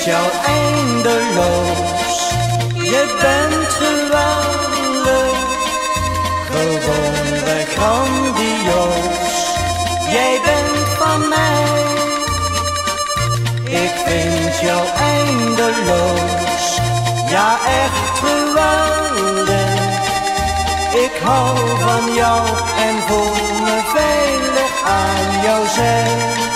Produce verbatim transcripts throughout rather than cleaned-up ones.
jou eindeloos. Je bent geweldig, gewoonweg grandioos. Jij bent van mij, ik vind jou eindeloos. Ja, echt geweldig. Ik hou van jou en voel me veilig aan jouw zij.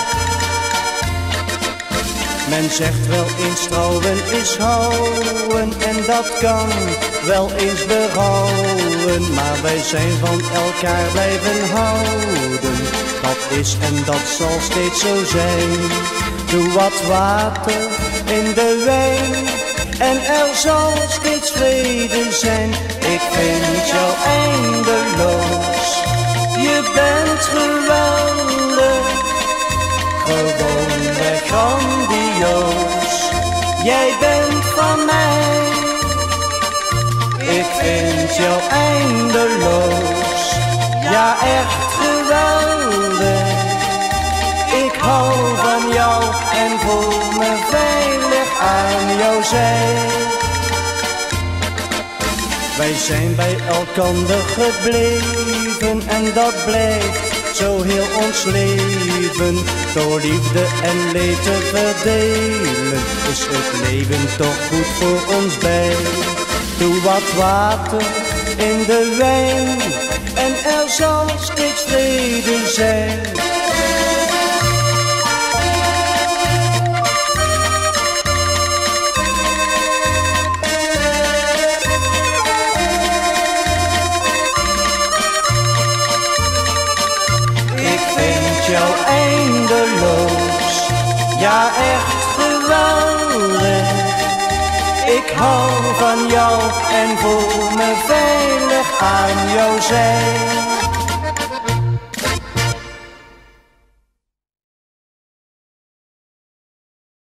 Men zegt wel eens trouwen is houden en dat kan wel eens berouwen. Maar wij zijn van elkaar blijven houden. Dat is en dat zal steeds zo zijn. Doe wat water in de wijn en er zal steeds vrede zijn. Ik vind jou eindeloos. Je bent geweldig, gewoonweg grandioos. Jij bent van mij, ik vind jou eindeloos. Ja, echt geweldig. Ik hou van jou en voel me veilig aan jouw zij. Wij zijn bij elkander gebleven en dat blijft zo heel ons leven. Door liefde en leed te verdelen is het leven toch goed voor ons bij. Doe wat water in de wijn en er zal steeds vrede zijn. Jou eindeloos, ja echt geweldig. Ik hou van jou en voel me veilig aan jouw zij.